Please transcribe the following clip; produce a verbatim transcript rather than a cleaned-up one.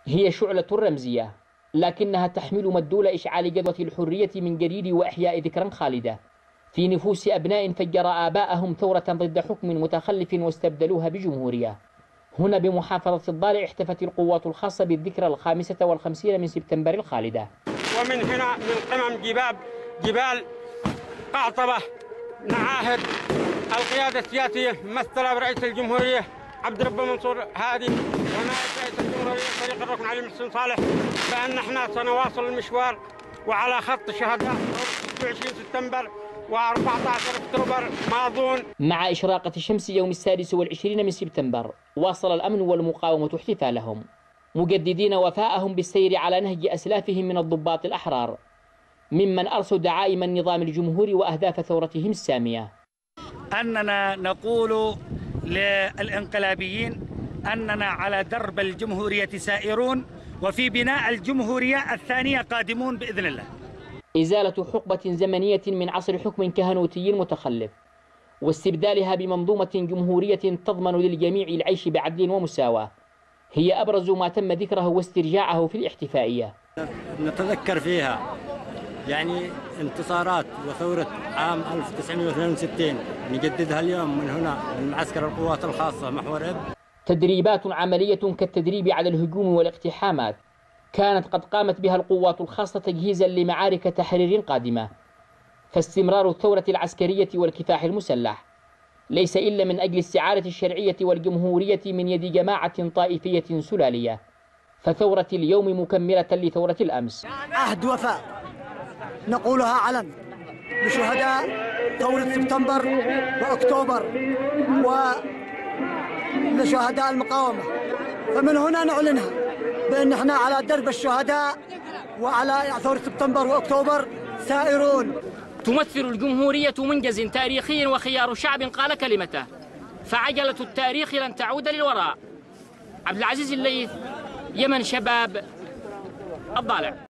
هي شعلة رمزية، لكنها تحمل مدلول إشعال جذوة الحرية من جديد وإحياء ذكرى خالدة في نفوس أبناء فجر آباءهم ثورة ضد حكم متخلف واستبدلوها بجمهورية. هنا بمحافظة الضالع احتفت القوات الخاصة بالذكرى الخامسة والخمسين من سبتمبر الخالدة. ومن هنا من قمم جبال جبال قعطبة نعاهد القيادة السياسية ممثلة برئيس الجمهورية عبد الرب منصور هادي ونائب رئيس الجمهورية فريق الركن علي محسن صالح بأن احنا سنواصل المشوار وعلى خط شهداء ستة وعشرين سبتمبر وأربعة عشر أكتوبر ماضون. مع إشراقة الشمس يوم السادس والعشرين من سبتمبر واصل الأمن والمقاومة احتفالهم مجددين وفاءهم بالسير على نهج أسلافهم من الضباط الأحرار ممن أرسوا دعائم النظام الجمهوري وأهداف ثورتهم السامية. أننا نقول للانقلابيين أننا على درب الجمهورية سائرون وفي بناء الجمهورية الثانية قادمون بإذن الله. إزالة حقبة زمنية من عصر حكم كهنوتي متخلف واستبدالها بمنظومة جمهورية تضمن للجميع العيش بعدل ومساواة هي أبرز ما تم ذكره واسترجاعه في الاحتفائية. نتذكر فيها يعني انتصارات وثورة عام ألف وتسعمئة واثنين وستين نجددها اليوم من هنا من معسكر القوات الخاصة محور إب. تدريبات عملية كالتدريب على الهجوم والاقتحامات كانت قد قامت بها القوات الخاصة تجهيزا لمعارك تحرير قادمة، فاستمرار الثورة العسكرية والكفاح المسلح ليس إلا من أجل استعادة الشرعية والجمهورية من يد جماعة طائفية سلالية، فثورة اليوم مكملة لثورة الأمس. عهد وفاء نقولها علن لشهداء ثورة سبتمبر وأكتوبر ولشهداء المقاومة، فمن هنا نعلنها بأن احنا على درب الشهداء وعلى ثورة سبتمبر وأكتوبر سائرون. تمثل الجمهورية منجز تاريخي وخيار شعب قال كلمته، فعجلة التاريخ لن تعود للوراء. عبد العزيز الليث، يمن شباب، الضالع.